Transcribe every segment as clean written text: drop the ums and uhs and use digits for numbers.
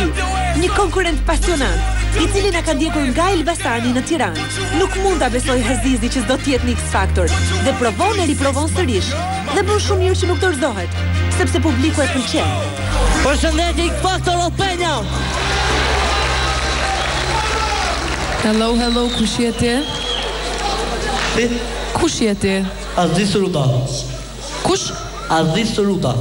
Rossi, një konkurrent pasionant, i cili na ka ndjekur nga Elbasani në Tiranë. Nuk mund ta besoj Hazizi që s'do të jetë në X Factor dhe provon e riprovon sërish dhe bën shumë mirë që nuk dorëzohet, sepse publiku e pëlqen. Përshëndetje X Factor Alpenja. Hello, hello, kush je ti? Si? Kush je ti? Aziz Ruta. Kush? Aziz Ruta.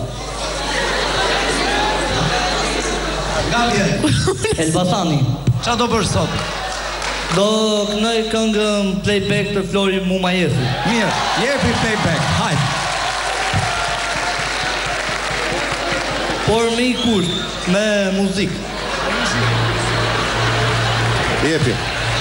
Elbasani. Qa do bësh sot? Do kënoj këngën playback të Flori Mumajefi. Mirë, jepi playback, hajt. Por me i kusht, me muzikë. Jepi.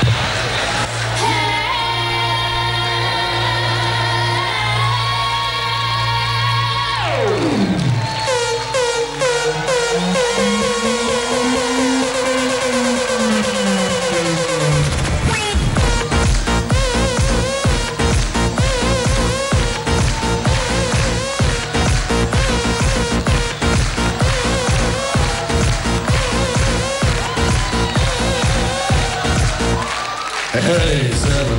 Hey, se në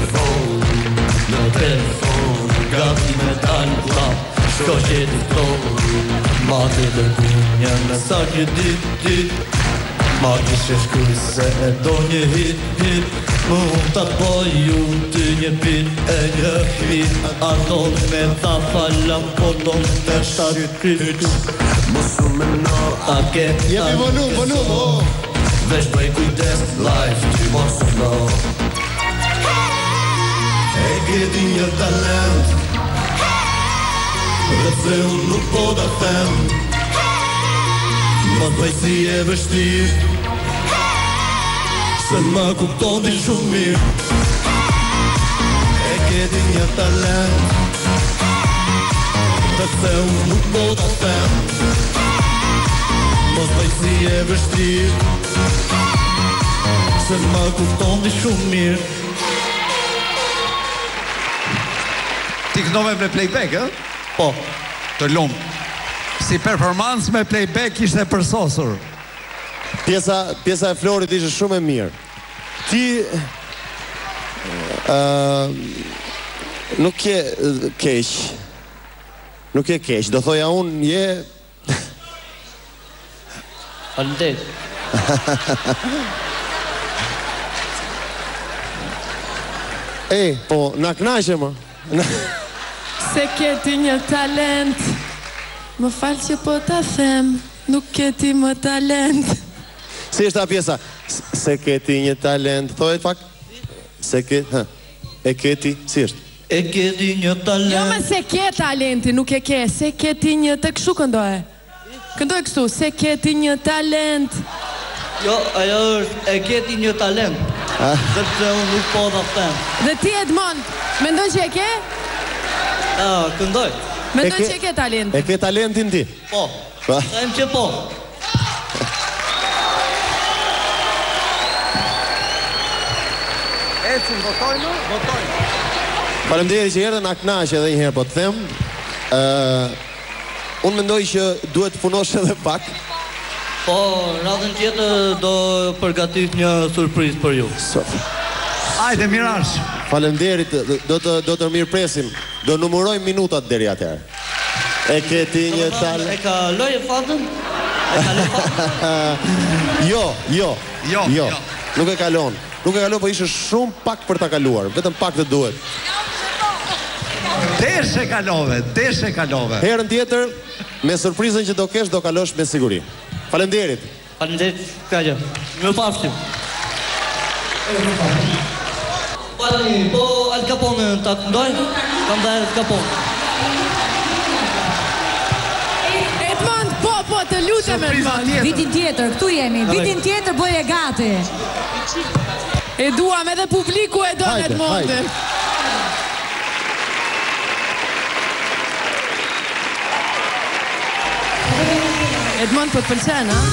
telefon, gati me dalë klap, shko qeti tonë, mati dhe kunja në sakje dit, ma kishe shkuj se e do një hit, më unë të poj ju ty një pit e një hit, ato me ta falam, po do në shatë kryt, mësu me në, a ke, Jepi volum, vesh bëj kujdes, life ty mos në. E këti një talent, dhe se unë nuk po da them, më bëj si e vështir, se më kupton ti shumë mirë. E këti një talent, dhe se unë nuk po da them, më bëj si e vështir, se më kupton ti shumë mirë. Ti kënove me playback, e? Po. Të lumë. Si performance me playback ishte përsosur. Pjesa e Florit ishte shumë e mirë. Ti nuk je keq. Nuk je keq, do thoja unë je Faleminderit. po, na knaqe më. Se keti një talent, më falë që po ta them, nuk keti më talent. Si është ta pjesa? Se keti një talent, thojet pak? Se keti, e keti, si është? E keti një talent. Jo me se ke talenti, nuk e ke, se keti një të kështu këndoje. Këndoj kështu, se keti një talent. Jo, ajo është e keti një talent. Sepse unë nuk po da them. Dhe ti Edmond, mendoj që e ke? Këndoj. Mendoj që e ke talent. E ke talentin ti? Po. Sajmë që po. Ecim, votojnë? Votojnë. Faleminderit që erdhe, na knaqe edhe një herë, po të them. Unë mendoj që duhet të punosh edhe pak. Po, radhën tjetër do përgatit një surprizë për ju. Ajde, Mirash. Faleminderit, do të mirëpresim. Do numërojmë minutat deri atëherë. E keti një talent. E ka lojë fatën? E ka lojë fatën? Jo. Nuk e kalon. Nuk e kalon, po ishte shumë pak për ta kaluar. Vetëm pak të duhet. Deshe kalove. Herën tjetër, me surprizën që do kesh, do kalosh me siguri. Faleminderit. Faleminderit, kaqë. Më pafshim. Po Al Capone ta këndoj? Kam dhe Al Capone. Edmond, po, të lutem Edmond. Vitin tjetër, këtu jemi. Vitin tjetër bëje gati. E duam edhe publiku e don Edmondin. Edmond, po të pëlqen, ha?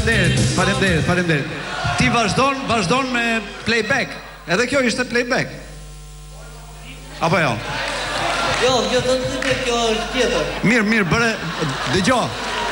Faleminderit. Ti vazhdon me playback. Edhe kjo ishte playback. Apo jo? Jo, kjo të kjo është tjetër. Mirë, bëre, dëgjo.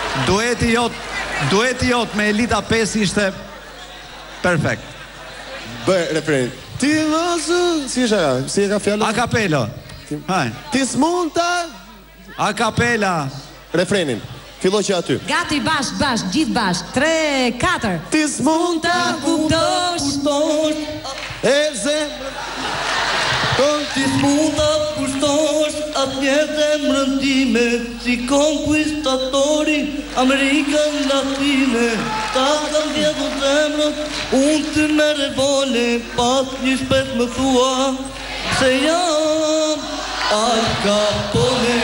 Dueti jot me Elita 5 ishte perfekt. Bëj refrenin. Ti vazë, si e ka fjallë? A cappella. Haj. Ti s'munta. A cappella. Refrenin. Filloj që aty. Gati, bashk, gjithë bashk. 3, 4. Ti s'munta kuptosh. E zemrën. Ti s'munta kushtosh atë një zemrën time, si konkuistatori Amerikën Latine. Ta kam vjetur zemrën, unë ty me revole, pas një shpet më thua, se jam Al Capone.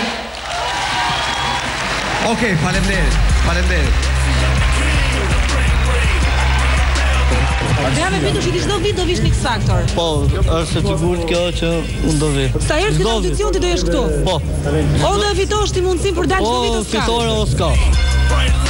Okej, faleminderit. Ja me pitu që ti çdo vit do vish në X Factor. Po, është sigurt kjo që unë do vi. Sa herë fillon audicion ti do jesh këtu? Po. O do e fitosh ti mundësinë për dalë çdo vit o s'ka? Fitore o s'ka.